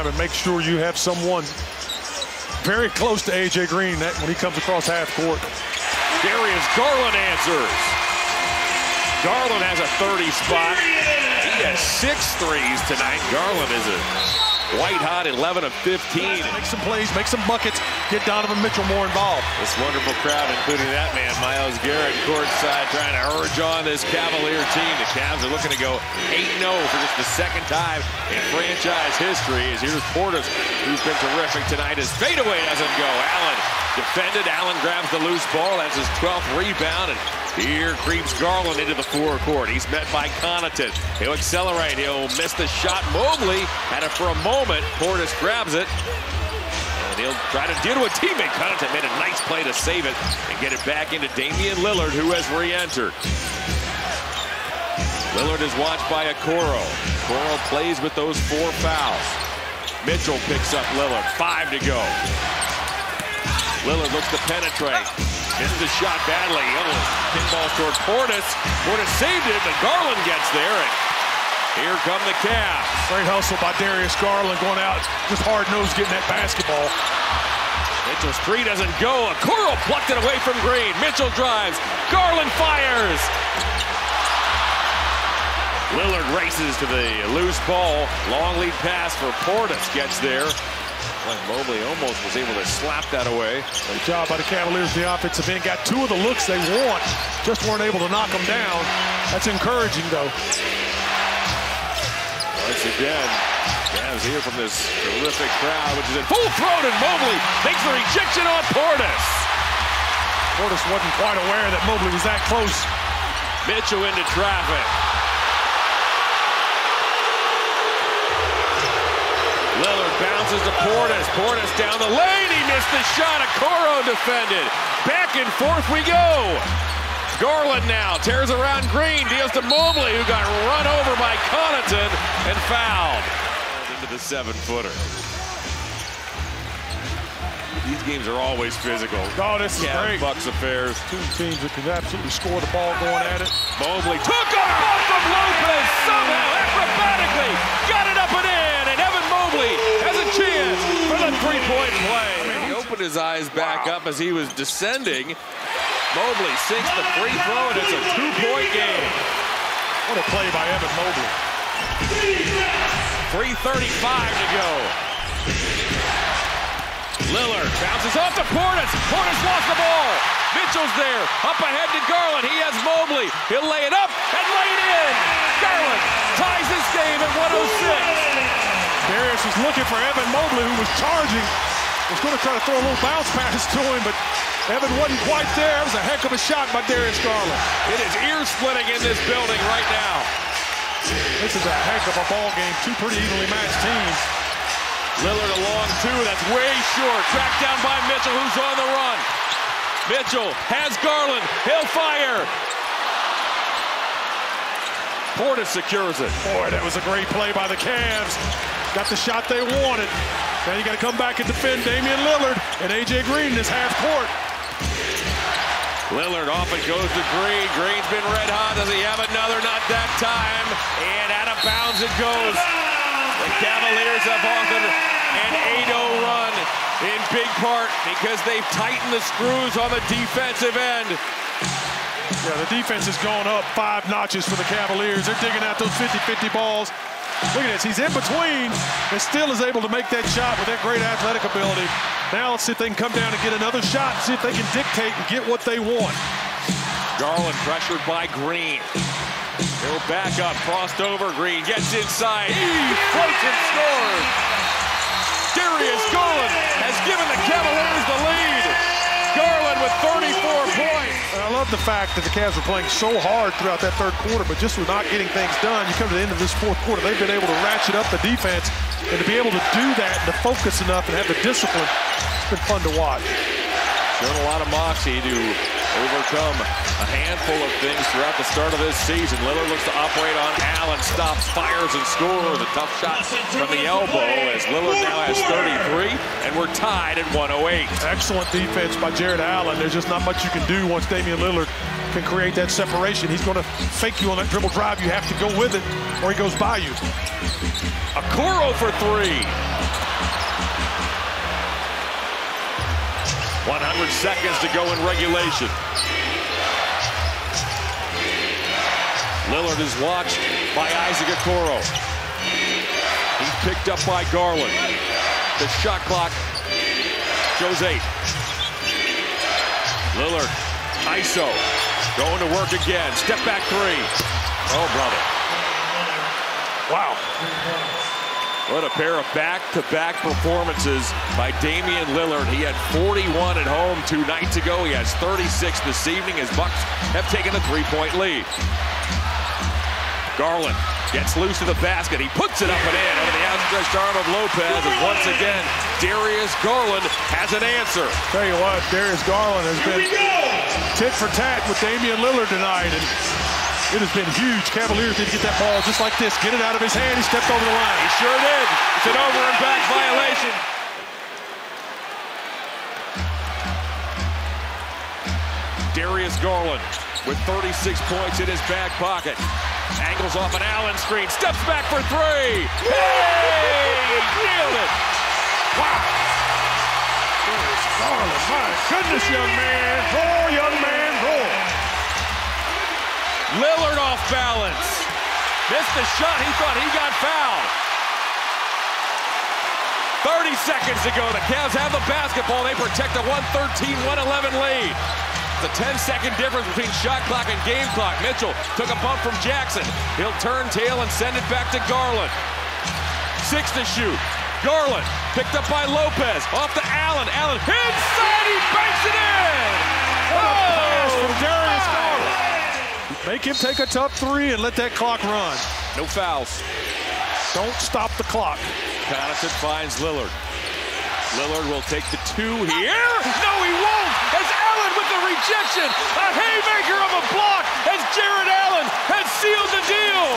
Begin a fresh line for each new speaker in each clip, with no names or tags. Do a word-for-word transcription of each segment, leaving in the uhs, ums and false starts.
And make sure you have someone very close to A J Green that when he comes across half court.
Darius Garland answers. Garland has a thirty spot. He has six threes tonight. Garland is a white hot eleven of fifteen.
Make some plays, make some buckets, get Donovan Mitchell more involved.
This wonderful crowd, including that man, Myles Garrett, courtside, trying to urge on this Cavalier team. The Cavs are looking to go eight and oh for just the second time in franchise history. As here's Portis, who's been terrific tonight. His fadeaway doesn't go. Allen defended. Allen grabs the loose ball. That's his twelfth rebound. And here creeps Garland into the forecourt. He's met by Connaughton. He'll accelerate. He'll miss the shot. Mobley had it for a moment. Portis grabs it. And he'll try to deal to a teammate. Connaughton made a nice play to save it and get it back into Damian Lillard, who has re-entered. Lillard is watched by Okoro. Okoro plays with those four fouls. Mitchell picks up Lillard. Five to go. Lillard looks to penetrate. Missed the shot badly. Pinballs toward Portis. Portis saved it, but Garland gets there. And here come the Cavs.
Great hustle by Darius Garland going out, just hard-nosed getting that basketball.
Mitchell's three doesn't go. Okoro plucked it away from Green. Mitchell drives. Garland fires. Lillard races to the loose ball. Long lead pass for Portis. Gets there. Mobley almost was able to slap that away.
Great job by the Cavaliers. The offensive end got two of the looks they want. Just weren't able to knock them down. That's encouraging, though.
Once again, Cavs here from this terrific crowd, which is in full throat, and Mobley makes the rejection on Portis.
Portis wasn't quite aware that Mobley was that close.
Mitchell into traffic. Lillard bounces to Portis. Portis down the lane. He missed the shot. Okoro defended. Back and forth we go. Garland now tears around Green. Deals to Mobley, who got run over by Connaughton and fouled. Into the seven-footer. These games are always physical.
Oh, this is
Cavs,
great.
Bucks affairs.
Two teams that can absolutely score the ball going at it.
Mobley took a ball from Lopez. Somehow, acrobatically, got it up and in. Has a chance for the three-point play. I mean, he opened his eyes back wow. up as he was descending. Mobley sinks the free throw, and it's a two-point game.
What a play by Evan Mobley.
three thirty-five to go. Lillard bounces off to Portis. Portis lost the ball. Mitchell's there. Up ahead to Garland. He has Mobley. He'll lay it up and lay it in. Garland ties this game at one oh six.
Darius was looking for Evan Mobley, who was charging. Was going to try to throw a little bounce pass to him, but Evan wasn't quite there. It was a heck of a shot by Darius Garland.
It is ear-splitting in this building right now.
This is a heck of a ball game. Two pretty evenly matched teams.
Lillard along two. That's way short. Tracked down by Mitchell, who's on the run. Mitchell has Garland. He'll fire. Portis secures it.
Boy, that was a great play by the Cavs. Got the shot they wanted. Now you got to come back and defend Damian Lillard and A J Green in this half court.
Lillard off it goes to Green. Green's been red hot. Does he have another? Not that time. And out of bounds it goes. The Cavaliers have offered an eight oh run in big part because they've tightened the screws on the defensive end.
Yeah, the defense has gone up five notches for the Cavaliers. They're digging out those fifty fifty balls. Look at this. He's in between and still is able to make that shot with that great athletic ability. Now let's see if they can come down and get another shot, see if they can dictate and get what they want.
Garland pressured by Green. He'll back up, crossed over. Green gets inside. He floats and scores. Darius Garland has given the Cavaliers the lead. Garland with thirty-four points.
And I love the fact that the Cavs were playing so hard throughout that third quarter, but just with not getting things done, you come to the end of this fourth quarter, they've been able to ratchet up the defense, and to be able to do that and to focus enough and have the discipline, it's been fun to watch.
Shown a lot of moxie to overcome a handful of things throughout the start of this season. Lillard looks to operate on Allen, stops, fires, and scores. A tough shot from the elbow as Lillard now has thirty-three, and we're tied at one oh eight.
Excellent defense by Jarrett Allen. There's just not much you can do once Damian Lillard can create that separation. He's going to fake you on that dribble drive. You have to go with it, or he goes by you.
Okoro for three. one hundred seconds to go in regulation. Lillard is watched by Isaac Okoro. He's picked up by Garland. The shot clock shows eight. Lillard, I S O, going to work again. Step back three. Oh, brother. Wow. What a pair of back-to-back performances by Damian Lillard. He had forty-one at home two nights ago. He has thirty-six this evening as Bucks have taken a three-point lead. Garland gets loose to the basket. He puts it up and in over the outstretched arm of Lopez. And once again, Darius Garland has an answer.
Tell you what, Darius Garland has been tit for tat with Damian Lillard tonight. And it has been huge. Cavaliers didn't get that ball just like this. Get it out of his hand. He stepped over the line.
He sure did. It's an over and back violation. Darius Garland with thirty-six points in his back pocket. Angles off an Allen screen. Steps back for three. Hey! Nailed it.
Wow. Darius Garland. My goodness, young man. Roar, young man, roar.
Lillard off balance. Missed the shot. He thought he got fouled. thirty seconds to go. The Cavs have the basketball. They protect a one thirteen one eleven lead. It's a ten second difference between shot clock and game clock. Mitchell took a bump from Jackson. He'll turn tail and send it back to Garland. Six to shoot. Garland picked up by Lopez. Off to Allen. Allen inside. He banks it in.
What a pass from Darius Garland. Make him take a tough three and let that clock run.
No fouls.
Don't stop the clock.
Connaughton finds Lillard. Lillard will take the two here. No, he won't. As Allen with the rejection. A haymaker of a block as Jarrett Allen has sealed the deal.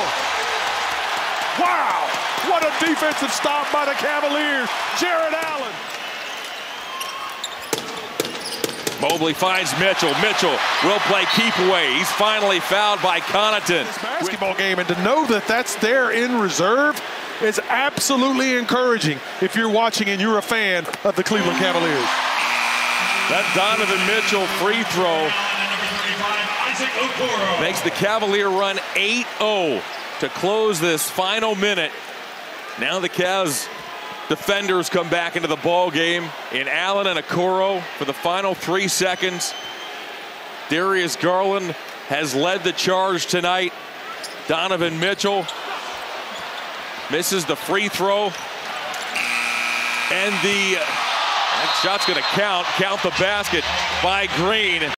Wow. What a defensive stop by the Cavaliers. Jarrett Allen.
Mobley finds Mitchell. Mitchell will play keep away. He's finally fouled by Connaughton.
This basketball game, and to know that that's there in reserve is absolutely encouraging if you're watching and you're a fan of the Cleveland Cavaliers.
That Donovan Mitchell free throw makes the Cavalier run eight oh to close this final minute. Now the Cavs defenders come back into the ball game in Allen and Okoro for the final three seconds. Darius Garland has led the charge tonight. Donovan Mitchell misses the free throw. And the that shot's going to count. Count the basket by Green.